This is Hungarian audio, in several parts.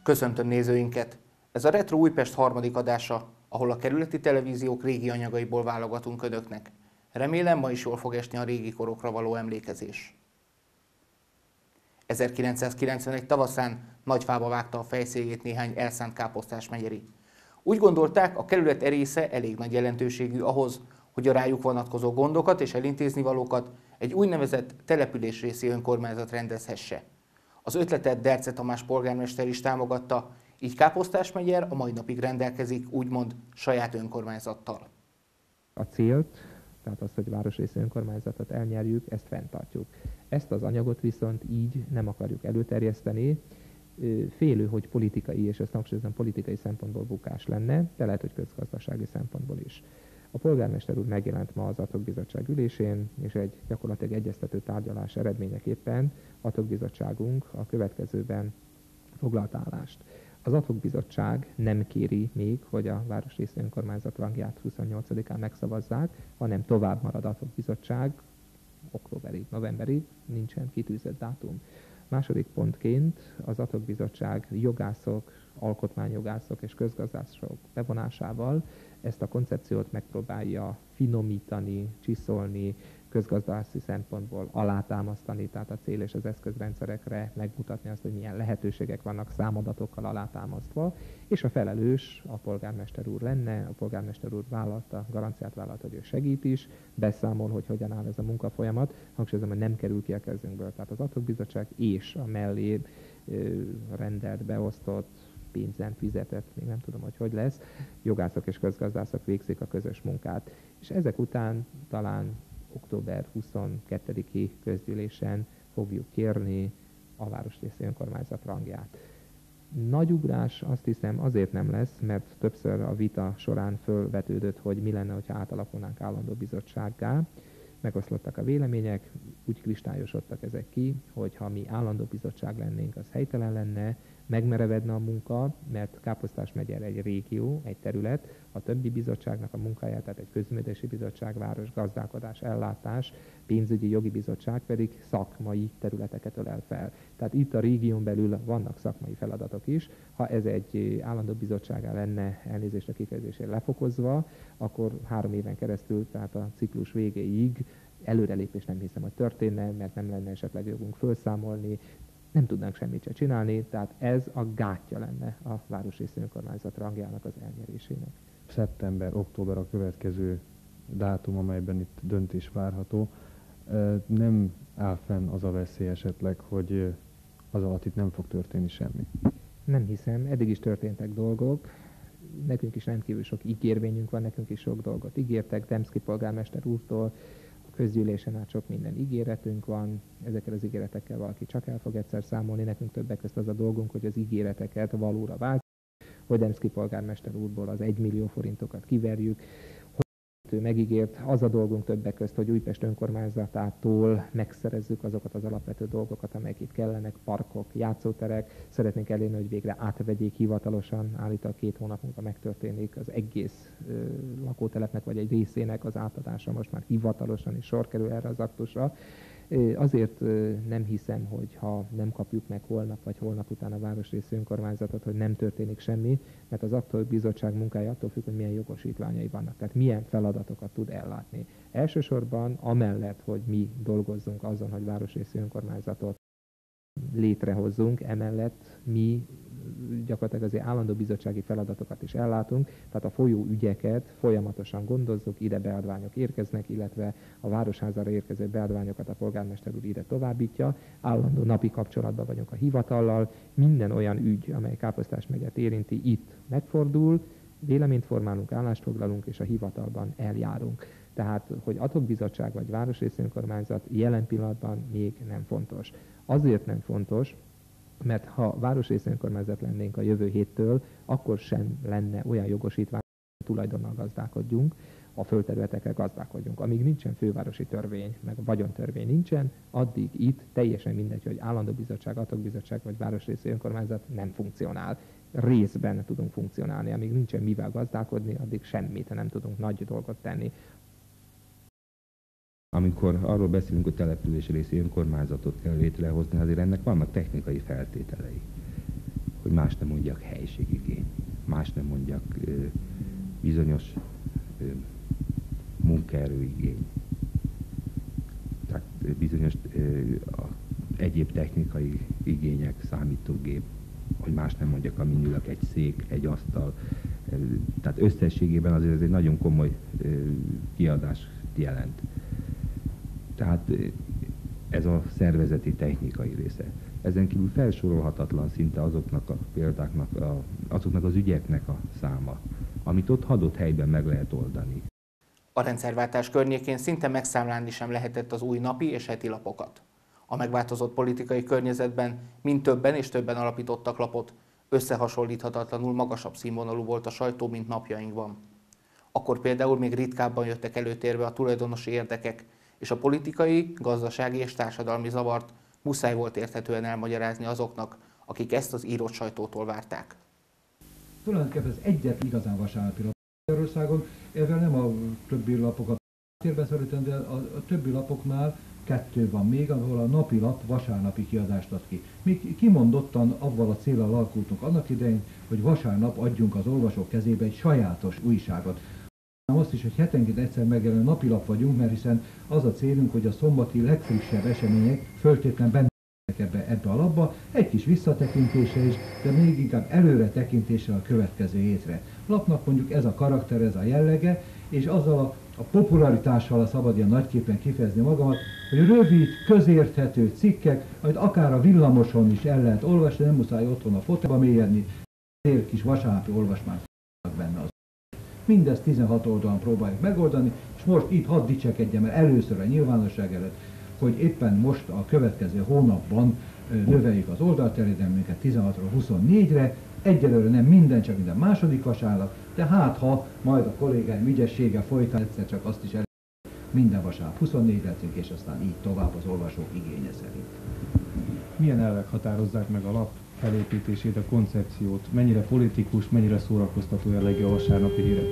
Köszöntöm nézőinket! Ez a Retro Újpest harmadik adása, ahol a kerületi televíziók régi anyagaiból válogatunk önöknek. Remélem, ma is jól fog esni a régi korokra való emlékezés. 1991 tavaszán Nagyfába vágta a fejszéjét néhány elszánt káposztás megyeri. Úgy gondolták, a kerület erésze elég nagy jelentőségű ahhoz, hogy a rájuk vonatkozó gondokat és elintézni valókat egy úgynevezett településrészi önkormányzat rendezhesse. Az ötletet Derce Tamás polgármester is támogatta, így Káposztás megyer a mai napig rendelkezik úgymond saját önkormányzattal. A célt, tehát azt, hogy városrészi önkormányzatot elnyerjük, ezt fenntartjuk. Ezt az anyagot viszont így nem akarjuk előterjeszteni, félő, hogy politikai, és ezt hangsúlyozom, politikai szempontból bukás lenne, de lehet, hogy közgazdasági szempontból is. A polgármester úr megjelent ma az ad-hoc bizottság ülésén, és egy gyakorlatilag egyeztető tárgyalás eredményeképpen ad-hoc bizottságunk a következőben foglalt állást. Az ad-hoc bizottság nem kéri még, hogy a városrészi önkormányzat rangját 28-án megszavazzák, hanem tovább marad ad-hoc bizottság októberig, novemberig, nincsen kitűzött dátum. Második pontként az ad-hoc bizottság jogászok, alkotmányjogászok és közgazdászok bevonásával ezt a koncepciót megpróbálja finomítani, csiszolni, közgazdászi szempontból alátámasztani, tehát a cél és az eszközrendszerekre megmutatni azt, hogy milyen lehetőségek vannak számadatokkal alátámasztva, és a felelős a polgármester úr lenne, a polgármester úr garanciát vállalt, hogy ő segít is, beszámol, hogy hogyan áll ez a munkafolyamat, hangsúlyozom, hogy nem kerül ki a kezünkből, tehát az ad-hoc bizottság és a mellé rendelt, beosztott, pénzen fizetett, még nem tudom, hogy lesz, jogászok és közgazdászok végzik a közös munkát. És ezek után talán október 22-i közgyűlésen fogjuk kérni a városrészi önkormányzat rangját. Nagy ugrás azt hiszem azért nem lesz, mert többször a vita során fölvetődött, hogy mi lenne, ha átalakulnánk állandó bizottsággá. Megoszlottak a vélemények, úgy kristályosodtak ezek ki, hogy ha mi állandó bizottság lennénk, az helytelen lenne, megmerevedne a munka, mert Káposztás megyer egy régió, egy terület, a többi bizottságnak a munkáját, tehát egy közművelési bizottság, város, gazdálkodás, ellátás, pénzügyi, jogi bizottság pedig szakmai területeket ölel fel. Tehát itt a régión belül vannak szakmai feladatok is. Ha ez egy állandó bizottságá lenne, elnézést a kifejezésért lefokozva, akkor 3 éven keresztül, tehát a ciklus végéig előrelépés nem hiszem, hogy történne, mert nem lenne esetleg jogunk felszámolni, nem tudnánk semmit se csinálni, tehát ez a gátja lenne a városrészi önkormányzat rangjának az elnyerésének. Szeptember-október a következő dátum, amelyben itt döntés várható. Nem áll fenn az a veszély esetleg, hogy az alatt itt nem fog történni semmi? Nem hiszem, eddig is történtek dolgok. Nekünk is rendkívül sok ígérvényünk van, nekünk is sok dolgot ígértek, Demszky polgármester úrtól, közgyűlésen át sok minden ígéretünk van, ezekkel az ígéretekkel valaki csak el fog egyszer számolni, nekünk többek között az a dolgunk, hogy az ígéreteket valóra váltsuk, hogy Demszky polgármester úrból az 1 millió forintokat kiverjük, hogy ő megígért, az a dolgunk többek között, hogy Újpest önkormányzatától megszerezzük azokat az alapvető dolgokat, amelyek itt kellenek, parkok, játszóterek, szeretnénk elérni, hogy végre átvegyék hivatalosan, állítólag 2 hónap múlva megtörténik az egész lakótelepnek vagy egy részének az átadása, most már hivatalosan is sor kerül erre az aktusra. Azért nem hiszem, hogy ha nem kapjuk meg holnap vagy holnap után a városrészi önkormányzatot, hogy nem történik semmi, mert az aktuális bizottság munkája attól függ, hogy milyen jogosítványai vannak, tehát milyen feladatokat tud ellátni. Elsősorban amellett, hogy mi dolgozzunk azon, hogy városrészi önkormányzatot létrehozzunk, emellett mi gyakorlatilag azért állandó bizottsági feladatokat is ellátunk, tehát a folyó ügyeket folyamatosan gondozzuk, ide beadványok érkeznek, illetve a városházára érkező beadványokat a polgármester úr ide továbbítja, állandó napi kapcsolatban vagyunk a hivatallal, minden olyan ügy, amely Káposztás megyet érinti, itt megfordul, véleményt formálunk, állást foglalunk és a hivatalban eljárunk. Tehát, hogy ad-hoc bizottság vagy városrészi önkormányzat jelen pillanatban még nem fontos. Azért nem fontos, mert ha városrészi önkormányzat lennénk a jövő héttől, akkor sem lenne olyan jogosítvány, hogy tulajdonnal gazdálkodjunk, a földterületekkel gazdálkodjunk. Amíg nincsen fővárosi törvény, meg vagyontörvény nincsen, addig itt teljesen mindegy, hogy állandó bizottság, ad-hoc bizottság vagy városrészi önkormányzat nem funkcionál. Részben tudunk funkcionálni, amíg nincsen mivel gazdálkodni, addig semmit nem tudunk nagy dolgot tenni. Amikor arról beszélünk, hogy településrészi önkormányzatot kell létrehozni, azért ennek vannak technikai feltételei. Hogy más nem mondjak helységigény, más nem mondjak bizonyos munkaerőigény. Tehát bizonyos egyéb technikai igények, számítógép, hogy más nem mondjak, amin ülök, egy szék, egy asztal. Tehát összességében azért ez egy nagyon komoly kiadást jelent. Tehát ez a szervezeti technikai része. Ezen kívül felsorolhatatlan szinte azoknak a példáknak, azoknak az ügyeknek a száma, amit ott adott helyben meg lehet oldani. A rendszerváltás környékén szinte megszámlálni sem lehetett az új napi és heti lapokat. A megváltozott politikai környezetben mind többen és többen alapítottak lapot, összehasonlíthatatlanul magasabb színvonalú volt a sajtó, mint napjainkban. Akkor például még ritkábban jöttek előtérbe a tulajdonosi érdekek, és a politikai, gazdasági és társadalmi zavart muszáj volt érthetően elmagyarázni azoknak, akik ezt az írott sajtótól várták. Tulajdonképpen ez egyetlen igazán vasárnapi lap Magyarországon, ezzel nem a többi lapokat térbe szorítom, de a többi lapoknál 2 van még, ahol a napi lap vasárnapi kiadást ad ki. Mi kimondottan avval a céllal alakultunk annak idején, hogy vasárnap adjunk az olvasók kezébe egy sajátos újságot. Azt is, hogy hetenként egyszer megjelenő napilap vagyunk, mert hiszen az a célunk, hogy a szombati legfrissebb események föltétlenül benne ebbe a lapba, egy kis visszatekintése is, de még inkább előre tekintése a következő hétre. Lapnak mondjuk ez a karakter, ez a jellege, és azzal a popularitással a szabad ilyen nagyképpen kifejezni magamat, hogy rövid, közérthető cikkek, amit akár a villamoson is el lehet olvasni, nem muszáj otthon a fotelba mélyedni, egy kis vasárnapi olvasmányt benne az. Mindezt 16 oldalon próbáljuk megoldani, és most itt hadd dicsekedjem el először a nyilvánosság előtt, hogy éppen most a következő hónapban növeljük az oldalterjedelmünket 16-ról 24-re, egyelőre nem minden, csak minden második vasárnap, de hát ha majd a kollégáim ügyessége folytán egyszer csak azt is minden vasárnap 24 leszünk, és aztán így tovább az olvasók igénye szerint. Milyen elvek határozzák meg a lap felépítését, a koncepciót? Mennyire politikus, mennyire szórakoztató jellegű a vasárnapi hírek?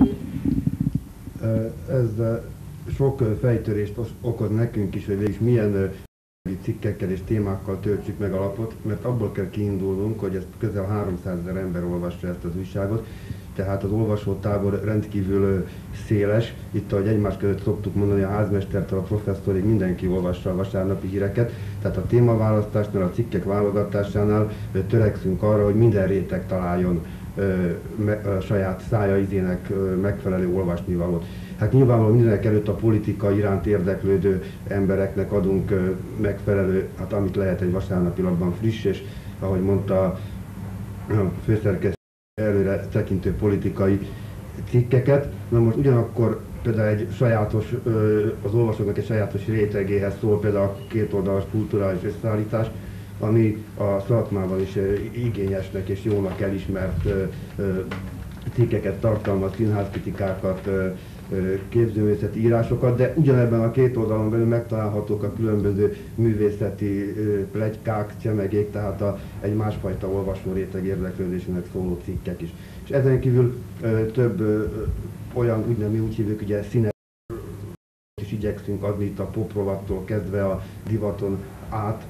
Ez sok fejtörést okoz nekünk is, hogy végig milyen cikkekkel és témákkal töltsük meg a lapot, mert abból kell kiindulnunk, hogy ezt közel 300 000 ember olvassa ezt az újságot, tehát az olvasótábor rendkívül széles. Itt, ahogy egymás között szoktuk mondani, a házmestertől a professzorig mindenki olvassa a vasárnapi híreket, tehát a témaválasztásnál, a cikkek válogatásánál törekszünk arra, hogy minden réteg találjon a saját szája ízének megfelelő olvasnivalót. Hát nyilvánvalóan mindenek előtt a politika iránt érdeklődő embereknek adunk megfelelő, hát amit lehet egy vasárnapi lapban friss, és ahogy mondta a főszerkesztő, előre tekintő politikai cikkeket. Na most ugyanakkor például egy sajátos, az olvasóknak egy sajátos rétegéhez szól például a kétoldalas kulturális összeállítás, ami a szakmában is igényesnek és jónak elismert cikkeket tartalmaz, színházkritikákat, képzőművészeti írásokat, de ugyanebben a két oldalon belül megtalálhatók a különböző művészeti pletykák, csemegék, tehát egy másfajta olvasó réteg érdeklődésének szóló cikkek is. És ezen kívül több olyan, mi úgy hívjuk, ugye színes is igyekszünk adni itt a poprovattól kezdve a divaton át,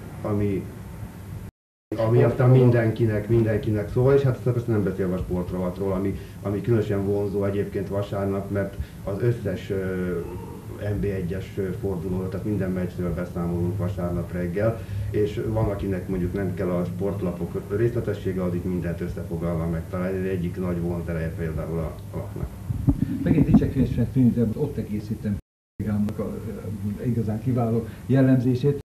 ami aztán mindenkinek szól, és hát persze nem beszélve a sportrovatról, ami különösen vonzó egyébként vasárnap, mert az összes NB1-es fordulóra, tehát minden meccsről beszámolunk vasárnap reggel, és van, akinek mondjuk nem kell a sportlapok részletessége, az itt mindent összefoglalva megtalálni, egyik nagy vonzereje például a lapnak. Megint dicsekvésnek tűnik, de ott egészítem a igazán kiváló jellemzését.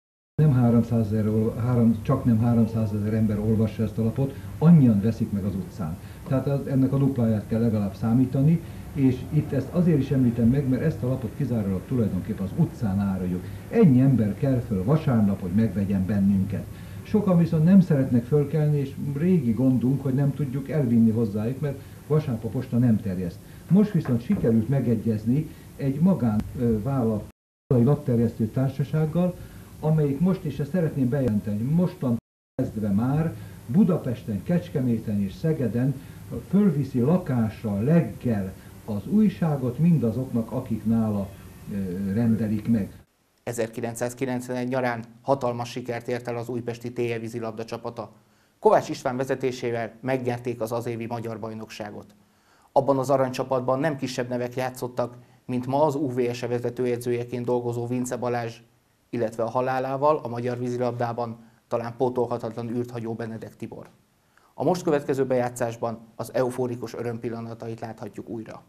Csak nem 300 000 ember olvassa ezt a lapot, annyian veszik meg az utcán. Tehát ennek a dupláját kell legalább számítani, és itt ezt azért is említem meg, mert ezt a lapot kizárólag tulajdonképpen az utcán áruljuk. Ennyi ember kell föl vasárnap, hogy megvegyen bennünket. Sokan viszont nem szeretnek fölkelni, és régi gondunk, hogy nem tudjuk elvinni hozzájuk, mert vasárnap a posta nem terjeszt. Most viszont sikerült megegyezni egy magánvállalat lapterjesztő társasággal, amelyik most, és ezt szeretném bejelenteni, mostan kezdve már Budapesten, Kecskeméten és Szegeden fölviszi lakásra reggel az újságot mindazoknak, akik nála rendelik meg. 1991 nyarán hatalmas sikert ért el az újpesti TJ vízilabda csapata. Kovács István vezetésével megnyerték az azévi magyar bajnokságot. Abban az aranycsapatban nem kisebb nevek játszottak, mint ma az UVS vezetőedzőjeként dolgozó Vince Balázs, illetve a halálával a magyar vízilabdában talán pótolhatatlan űrt hagyó Benedek Tibor. A most következő bejátszásban az eufórikus örömpillanatait láthatjuk újra.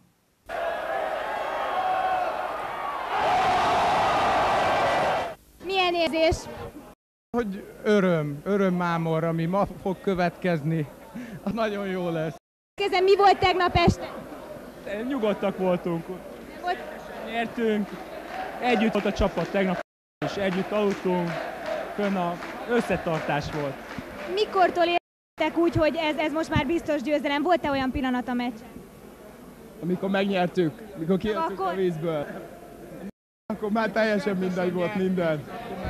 Milyen érzés? Hogy örömmámor, ami ma fog következni, az nagyon jó lesz. Ezen mi volt tegnap este? Nyugodtak voltunk, nyertünk, együtt volt a csapat tegnap, és együtt aludtunk, fönn a összetartás volt. Mikortól értek úgy, hogy ez most már biztos győzelem? Volt-e olyan pillanat a meccsen? Amikor megnyertük, mikor kijöttünk a vízből, akkor már teljesen mindegy volt minden.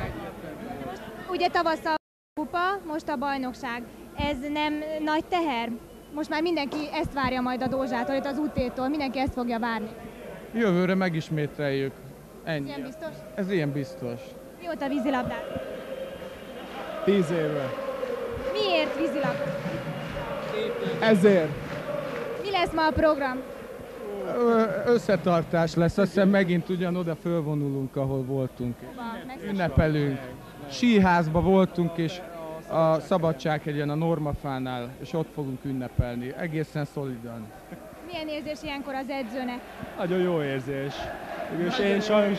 Ugye tavasszal a kupa, most a bajnokság. Ez nem nagy teher? Most már mindenki ezt várja majd a Dózsától, itt az UT-tól, mindenki ezt fogja várni. Jövőre megismételjük. Ez Ennyi. ilyen biztos? Ez ilyen biztos. Mióta vízilabdát? 10 éve. Miért vízilabda? Ezért. Mi lesz ma a program? Összetartás lesz, azt hiszem megint ugyanoda fölvonulunk, ahol voltunk. Ünnepelünk. Síházba voltunk, és a Szabadsághegyen, a Normafánál, és ott fogunk ünnepelni, egészen szolidan. Milyen érzés ilyenkor az edzőnek? Nagyon jó érzés. És én sajnos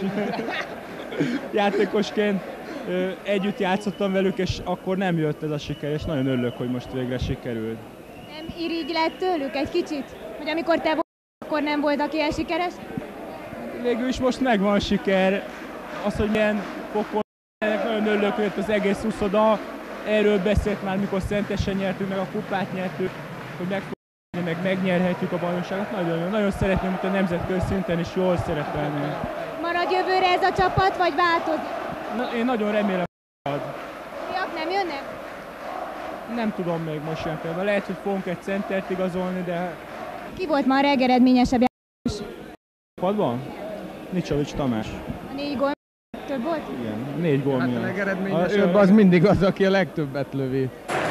játékosként együtt játszottam velük, és akkor nem jött ez a siker, és nagyon örülök, hogy most végre sikerült. Nem irigy lett tőlük egy kicsit? Hogy amikor te voltál, akkor nem voltak ilyen sikeres? Végül is most megvan siker. Az, hogy milyen fokon, nagyon örülök, hogy az egész uszoda erről beszélt már, mikor Szentesen nyertünk, meg a kupát nyertük, hogy megnyerhetjük a bajnokságot. Nagyon jó. Nagyon szeretném, hogy a nemzetközi szinten is jól szerepelni. Marad jövőre ez a csapat, vagy változik? Én nagyon remélem, hogy marad. Fiak nem jönnek? Nem tudom még most ilyen például. Lehet, hogy fogunk egy centert igazolni, de... Ki volt ma a legeredményesebb játékos? Padban? Nicsovics Tamás. A 4 gól több volt? Igen, 4 gól Hát a miatt. legeredményesebb az mindig az, aki a legtöbbet lövi.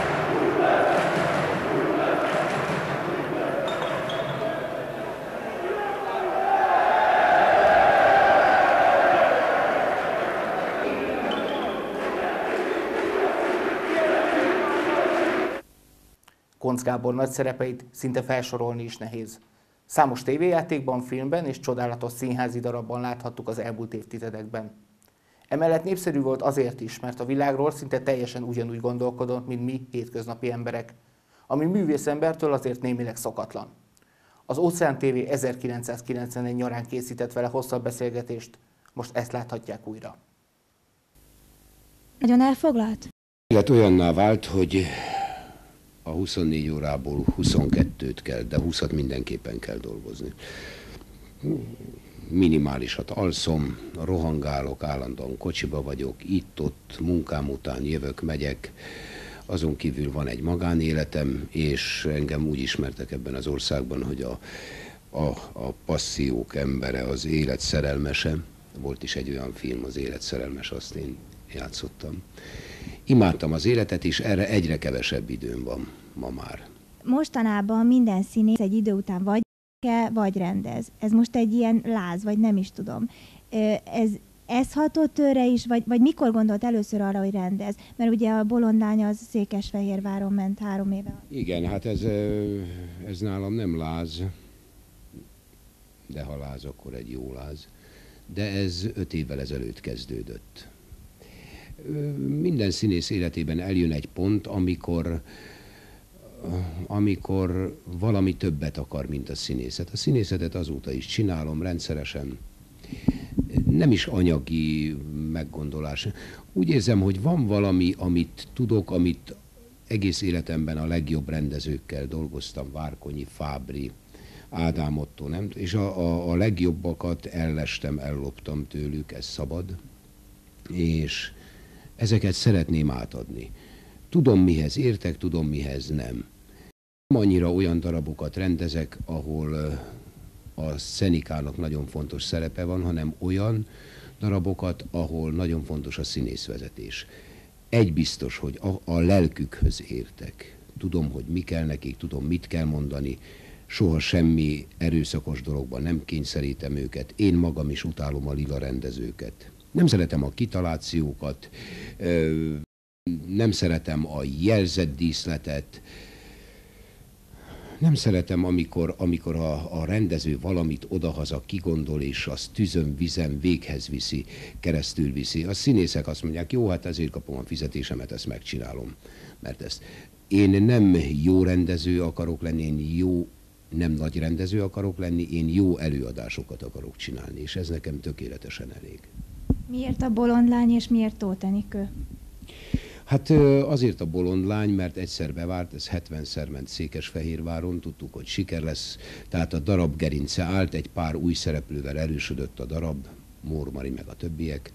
Koncz Gábor nagy szerepeit szinte felsorolni is nehéz. Számos tévéjátékban, filmben és csodálatos színházi darabban láthattuk az elmúlt évtizedekben. Emellett népszerű volt azért is, mert a világról szinte teljesen ugyanúgy gondolkodott, mint mi hétköznapi emberek, ami művészembertől azért némileg szokatlan. Az Óceán TV 1991 nyarán készített vele hosszabb beszélgetést, most ezt láthatják újra. Nagyon elfoglalt? Élet olyanná vált, hogy a 24 órából 22-t kell, de 20-at mindenképpen kell dolgozni. Minimálisat alszom, rohangálok, állandóan kocsiba vagyok, itt-ott, munkám után jövök, megyek. Azon kívül van egy magánéletem, és engem úgy ismertek ebben az országban, hogy a passziók embere, az élet szerelmese. Volt is egy olyan film, az Élet szerelmes, azt én játszottam. Imádtam az életet, és erre egyre kevesebb időm van ma már. Mostanában minden színész egy idő után vagy rendez. Ez most egy ilyen láz, vagy nem is tudom. Ez hatott őre is, vagy mikor gondolt először arra, hogy rendez? Mert ugye a Bolondány az Székesfehérváron ment 3 éve. Igen, hát ez nálam nem láz, de ha láz, akkor egy jó láz. De ez 5 évvel ezelőtt kezdődött. Minden színész életében eljön egy pont, amikor valami többet akar, mint a színészet. A színészetet azóta is csinálom rendszeresen. Nem is anyagi meggondolás. Úgy érzem, hogy van valami, amit tudok, amit egész életemben a legjobb rendezőkkel dolgoztam, Várkonyi, Fábri, Ádám Ottó, nem? És a legjobbakat ellestem, elloptam tőlük, ez szabad, és ezeket szeretném átadni. Tudom, mihez értek, tudom, mihez nem. Nem annyira olyan darabokat rendezek, ahol a szenikának nagyon fontos szerepe van, hanem olyan darabokat, ahol nagyon fontos a színészvezetés. Egy biztos, hogy a lelkükhöz értek. Tudom, hogy mi kell nekik, tudom, mit kell mondani. Soha semmi erőszakos dologban nem kényszerítem őket. Én magam is utálom a lila rendezőket. Nem szeretem a kitalációkat, nem szeretem a jelzett díszletet, nem szeretem, amikor a rendező valamit odahaza kigondol, és azt tüzön, vizen véghez viszi, keresztül viszi. A színészek azt mondják, jó, hát ezért kapom a fizetésemet, ezt megcsinálom. Mert ezt. Én nem jó rendező akarok lenni, én jó, nem nagy rendező akarok lenni, én jó előadásokat akarok csinálni, és ez nekem tökéletesen elég. Miért a bolond lány, és miért Tóth Enikő? Hát azért a bolond lány, mert egyszer bevárt, ez 70-szer ment Székesfehérváron, tudtuk, hogy siker lesz, tehát a darab gerince állt, egy pár új szereplővel erősödött a darab, Mór Mari meg a többiek,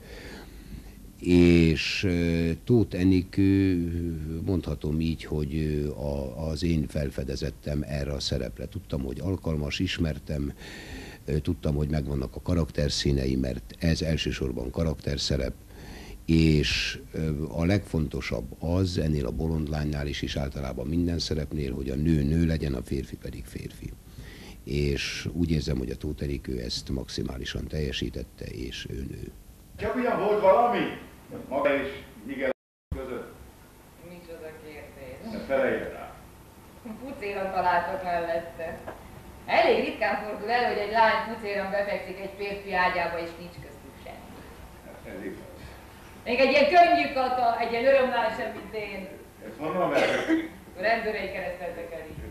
és Tóth Enikő, mondhatom így, hogy az én felfedezettem erre a szerepre. Tudtam, hogy alkalmas, ismertem, tudtam, hogy megvannak a karakterszínei, mert ez elsősorban karakterszerep, és a legfontosabb az, ennél a bolond lánynál is, és általában minden szerepnél, hogy a nő nő legyen, a férfi pedig férfi. És úgy érzem, hogy a Tóth Enikő ezt maximálisan teljesítette, és ő nő. Csak ugyan volt valami? Maga és Miguel között? Micsoda kérdés. Ne felejj rá. Pucéran találtak mellette. Elég ritkán fordul elő, hogy egy lány pucéran befekszik egy férfi ágyába, és nincs köztük semmi. Ez igaz. Még egy ilyen könnyű kata, egy ilyen örömlány sem, mint én. Ez honnan merek? A rendőrei kereszteltek el így.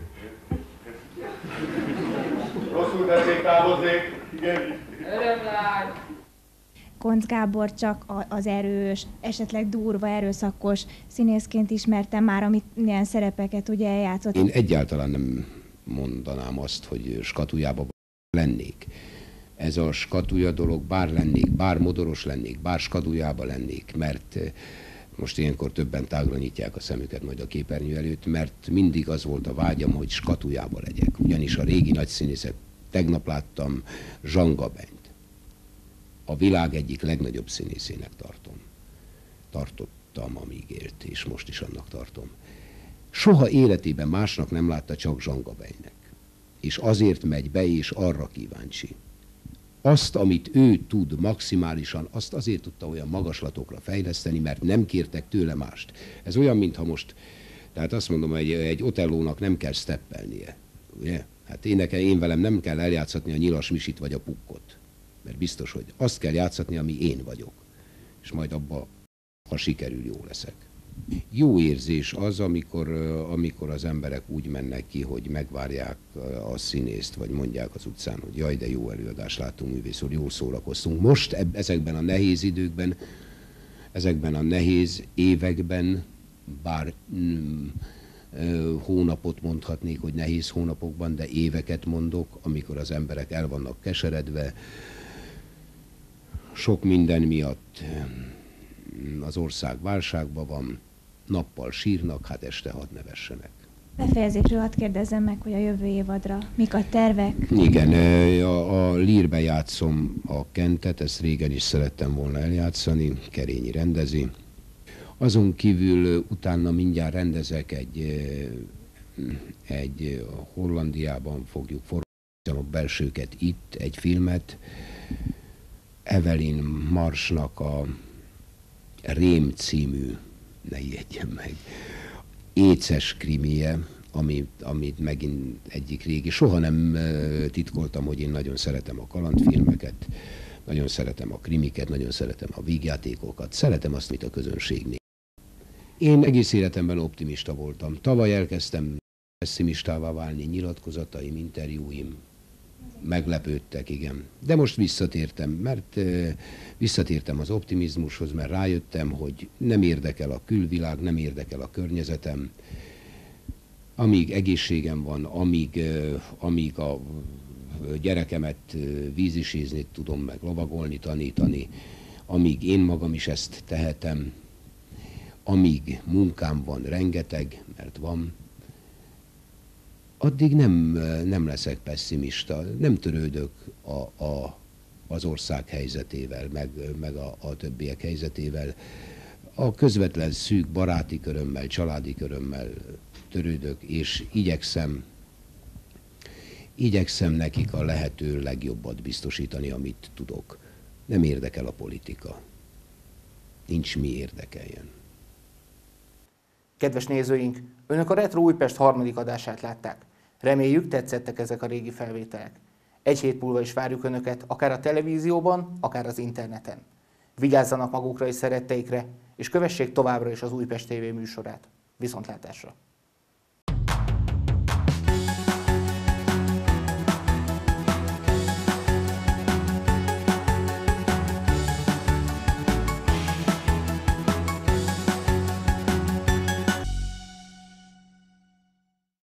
Rosszul tessék, távozzék. Igen. Örömlány. Koncz Gábor csak az erős, esetleg durva, erőszakos színészként ismertem már, amit ilyen szerepeket ugye eljátszott. Én egyáltalán nem mondanám azt, hogy skatujában lennék. Ez a skatuja dolog, bár lennék, bár modoros lennék, bár skatujába lennék, mert most ilyenkor többen tágra nyitják a szemüket majd a képernyő előtt, mert mindig az volt a vágyam, hogy skatujába legyek. Ugyanis a régi nagyszínészek, tegnap láttam Jean Gabenyt. A világ egyik legnagyobb színészének tartottam, amíg élt, és most is annak tartom. Soha életében másnak nem látta, csak Jean Gabenynek. És azért megy be, és arra kíváncsi. Azt, amit ő tud maximálisan, azt azért tudta olyan magaslatokra fejleszteni, mert nem kértek tőle mást. Ez olyan, mintha most, tehát azt mondom, egy Otellónak nem kell steppelnie. Ugye? Hát én velem nem kell eljátszatni a Nyilas Misit vagy a Pukkot. Mert biztos, hogy azt kell játszatni, ami én vagyok. És majd abba, ha sikerül, jó leszek. Jó érzés az, amikor az emberek úgy mennek ki, hogy megvárják a színészt, vagy mondják az utcán, hogy jaj, de jó előadást láttunk, művész úr, jól szórakoztunk. Most ezekben a nehéz időkben, ezekben a nehéz években, bár hónapot mondhatnék, hogy nehéz hónapokban, de éveket mondok, amikor az emberek el vannak keseredve, sok minden miatt az ország válságban van, nappal sírnak, hát este hadd nevessenek. Befejezésről hadd kérdezzem meg, hogy a jövő évadra mik a tervek? Igen, a Lírbe játszom a Kentet, ezt régen is szerettem volna eljátszani, Kerényi rendezi. Azon kívül utána mindjárt rendezek egy Hollandiában fogjuk forgatni a belsőket itt, egy filmet, Evelyn Marsnak a Rém című, ne ijedjen meg, éces krimije, amit megint egyik régi. Soha nem titkoltam, hogy én nagyon szeretem a kalandfilmeket, nagyon szeretem a krimiket, nagyon szeretem a vígjátékokat, szeretem azt, amit a közönség néz. Én egész életemben optimista voltam. Tavaly elkezdtem pessimistává válni, nyilatkozataim, interjúim meglepődtek, igen. De most visszatértem, mert visszatértem az optimizmushoz, mert rájöttem, hogy nem érdekel a külvilág, nem érdekel a környezetem. Amíg egészségem van, amíg a gyerekemet vízisízni tudom, meg lovagolni, tanítani, amíg én magam is ezt tehetem, amíg munkám van rengeteg, mert van, addig nem leszek pessimista, nem törődök az ország helyzetével, meg a többiek helyzetével. A közvetlen szűk baráti körömmel, családi körömmel törődök, és igyekszem nekik a lehető legjobbat biztosítani, amit tudok. Nem érdekel a politika. Nincs mi érdekeljen. Kedves nézőink, Önök a Retro Újpest harmadik adását látták. Reméljük, tetszettek ezek a régi felvételek. Egy hét múlva is várjuk Önöket, akár a televízióban, akár az interneten. Vigyázzanak magukra és szeretteikre, és kövessék továbbra is az Újpest TV műsorát. Viszontlátásra!